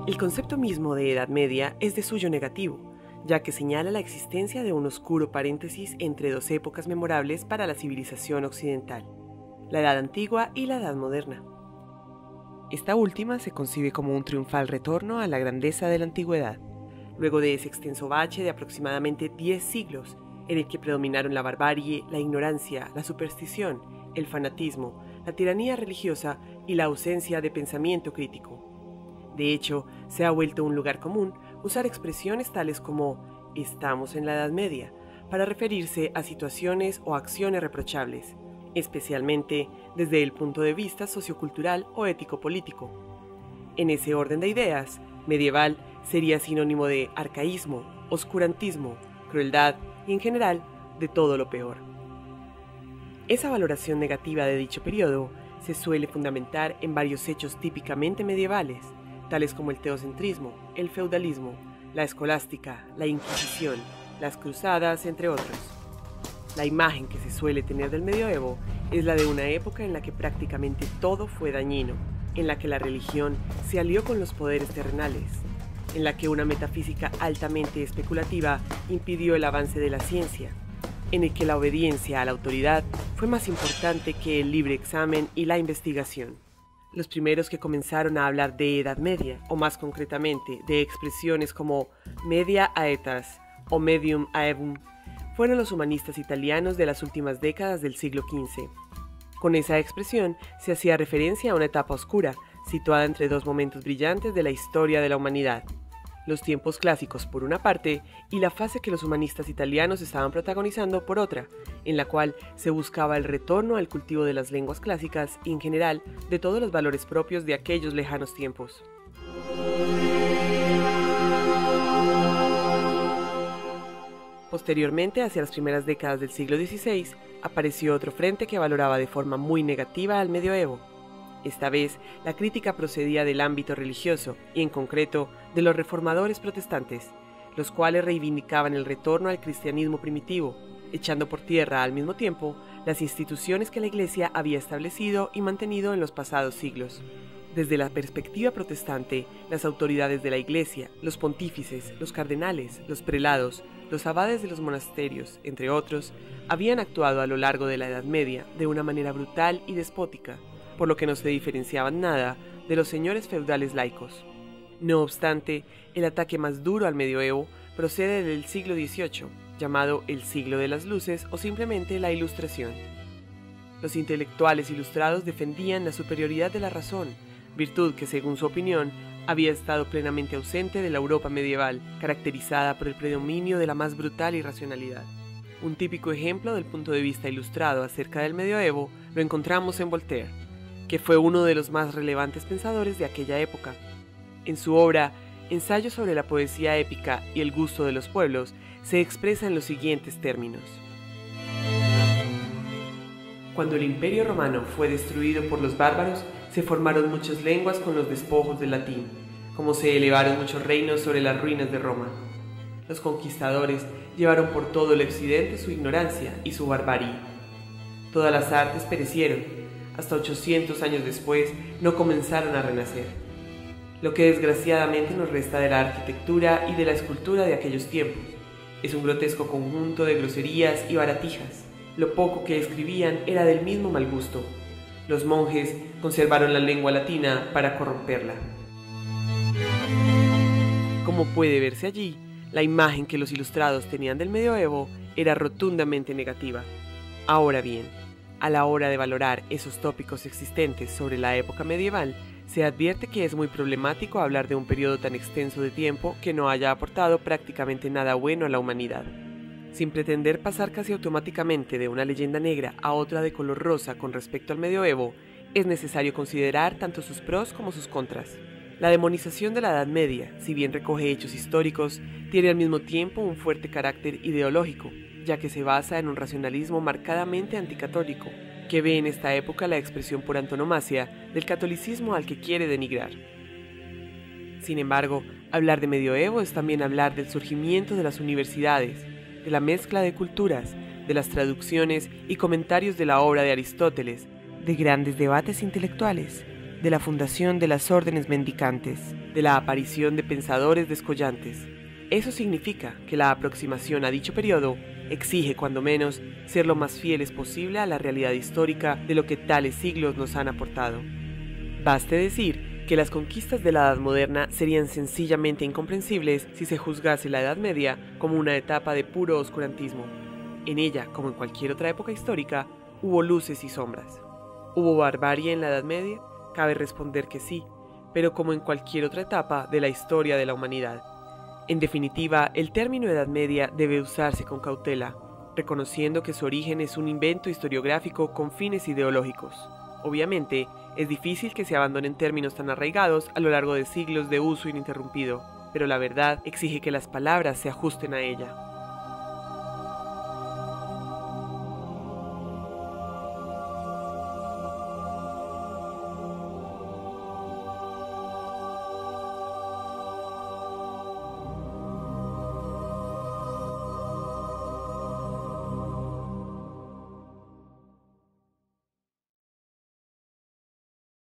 El concepto mismo de Edad Media es de suyo negativo, ya que señala la existencia de un oscuro paréntesis entre dos épocas memorables para la civilización occidental, la Edad Antigua y la Edad Moderna. Esta última se concibe como un triunfal retorno a la grandeza de la antigüedad, luego de ese extenso bache de aproximadamente 10 siglos, en el que predominaron la barbarie, la ignorancia, la superstición, el fanatismo, la tiranía religiosa y la ausencia de pensamiento crítico. De hecho, se ha vuelto un lugar común usar expresiones tales como «estamos en la Edad Media» para referirse a situaciones o acciones reprochables, especialmente desde el punto de vista sociocultural o ético-político. En ese orden de ideas, medieval sería sinónimo de arcaísmo, oscurantismo, crueldad y, en general, de todo lo peor. Esa valoración negativa de dicho periodo se suele fundamentar en varios hechos típicamente medievales, tales como el teocentrismo, el feudalismo, la escolástica, la Inquisición, las cruzadas, entre otros. La imagen que se suele tener del medioevo es la de una época en la que prácticamente todo fue dañino, en la que la religión se alió con los poderes terrenales, en la que una metafísica altamente especulativa impidió el avance de la ciencia, en el que la obediencia a la autoridad fue más importante que el libre examen y la investigación. Los primeros que comenzaron a hablar de Edad Media, o más concretamente de expresiones como media aetas o medium aevum, fueron los humanistas italianos de las últimas décadas del siglo XV. Con esa expresión se hacía referencia a una etapa oscura, situada entre dos momentos brillantes de la historia de la humanidad: los tiempos clásicos por una parte y la fase que los humanistas italianos estaban protagonizando por otra, en la cual se buscaba el retorno al cultivo de las lenguas clásicas y en general de todos los valores propios de aquellos lejanos tiempos. Posteriormente, hacia las primeras décadas del siglo XVI, apareció otro frente que valoraba de forma muy negativa al medioevo. Esta vez, la crítica procedía del ámbito religioso y, en concreto, de los reformadores protestantes, los cuales reivindicaban el retorno al cristianismo primitivo, echando por tierra al mismo tiempo las instituciones que la Iglesia había establecido y mantenido en los pasados siglos. Desde la perspectiva protestante, las autoridades de la Iglesia, los pontífices, los cardenales, los prelados, los abades de los monasterios, entre otros, habían actuado a lo largo de la Edad Media de una manera brutal y despótica, por lo que no se diferenciaban nada de los señores feudales laicos. No obstante, el ataque más duro al medioevo procede del siglo XVIII, llamado el siglo de las luces o simplemente la Ilustración. Los intelectuales ilustrados defendían la superioridad de la razón, virtud que, según su opinión, había estado plenamente ausente de la Europa medieval, caracterizada por el predominio de la más brutal irracionalidad. Un típico ejemplo del punto de vista ilustrado acerca del medioevo lo encontramos en Voltaire, que fue uno de los más relevantes pensadores de aquella época. En su obra Ensayo sobre la poesía épica y el gusto de los pueblos, se expresa en los siguientes términos. Cuando el Imperio Romano fue destruido por los bárbaros, se formaron muchas lenguas con los despojos del latín, como se elevaron muchos reinos sobre las ruinas de Roma. Los conquistadores llevaron por todo el occidente su ignorancia y su barbarie. Todas las artes perecieron, hasta 800 años después no comenzaron a renacer. Lo que desgraciadamente nos resta de la arquitectura y de la escultura de aquellos tiempos es un grotesco conjunto de groserías y baratijas. Lo poco que escribían era del mismo mal gusto. Los monjes conservaron la lengua latina para corromperla. Como puede verse allí, la imagen que los ilustrados tenían del medioevo era rotundamente negativa. Ahora bien, a la hora de valorar esos tópicos existentes sobre la época medieval, se advierte que es muy problemático hablar de un periodo tan extenso de tiempo que no haya aportado prácticamente nada bueno a la humanidad. Sin pretender pasar casi automáticamente de una leyenda negra a otra de color rosa con respecto al medioevo, es necesario considerar tanto sus pros como sus contras. La demonización de la Edad Media, si bien recoge hechos históricos, tiene al mismo tiempo un fuerte carácter ideológico, ya que se basa en un racionalismo marcadamente anticatólico, que ve en esta época la expresión por antonomasia del catolicismo al que quiere denigrar. Sin embargo, hablar de medioevo es también hablar del surgimiento de las universidades, de la mezcla de culturas, de las traducciones y comentarios de la obra de Aristóteles, de grandes debates intelectuales, de la fundación de las órdenes mendicantes, de la aparición de pensadores descollantes. Eso significa que la aproximación a dicho periodo exige, cuando menos, ser lo más fieles posible a la realidad histórica de lo que tales siglos nos han aportado. Baste decir que las conquistas de la Edad Moderna serían sencillamente incomprensibles si se juzgase la Edad Media como una etapa de puro oscurantismo. En ella, como en cualquier otra época histórica, hubo luces y sombras. ¿Hubo barbarie en la Edad Media? Cabe responder que sí, pero como en cualquier otra etapa de la historia de la humanidad. En definitiva, el término Edad Media debe usarse con cautela, reconociendo que su origen es un invento historiográfico con fines ideológicos. Obviamente, es difícil que se abandonen términos tan arraigados a lo largo de siglos de uso ininterrumpido, pero la verdad exige que las palabras se ajusten a ella.